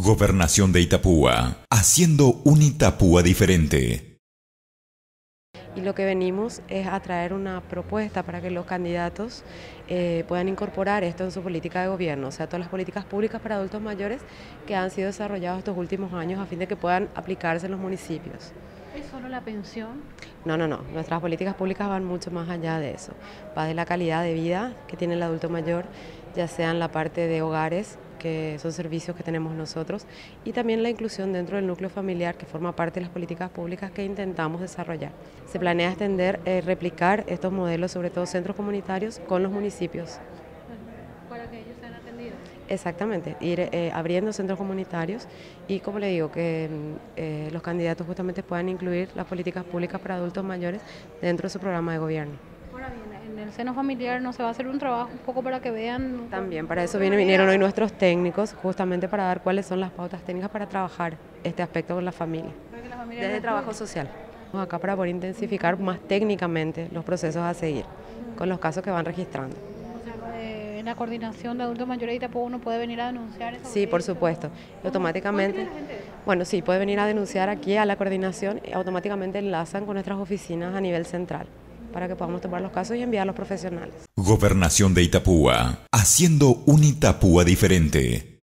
Gobernación de Itapúa, haciendo un Itapúa diferente. Y lo que venimos es a traer una propuesta para que los candidatos puedan incorporar esto en su política de gobierno, o sea, todas las políticas públicas para adultos mayores que han sido desarrolladas estos últimos años a fin de que puedan aplicarse en los municipios. ¿Es solo la pensión? No, nuestras políticas públicas van mucho más allá de eso, va de la calidad de vida que tiene el adulto mayor, ya sea en la parte de hogares, que son servicios que tenemos nosotros, y también la inclusión dentro del núcleo familiar, que forma parte de las políticas públicas que intentamos desarrollar. Se planea extender, replicar estos modelos, sobre todo centros comunitarios, con los municipios. Para que ellos sean atendidos. Exactamente, ir abriendo centros comunitarios y, como le digo, que los candidatos justamente puedan incluir las políticas públicas para adultos mayores dentro de su programa de gobierno. Ahora bien, en el seno familiar no se va a hacer un trabajo un poco para que vean... También para eso vinieron hoy nuestros técnicos, justamente para dar cuáles son las pautas técnicas para trabajar este aspecto con la familia, desde trabajo social. Estamos acá para poder intensificar más técnicamente los procesos a seguir con los casos que van registrando. O sea, en la coordinación de adultos mayores de Itapúa uno puede venir a denunciar esa Sí, por supuesto. Automáticamente, bueno, sí, puede venir a denunciar aquí a la coordinación y automáticamente enlazan con nuestras oficinas a nivel central para que podamos tomar los casos y enviar a los profesionales. Gobernación de Itapúa, haciendo un Itapúa diferente.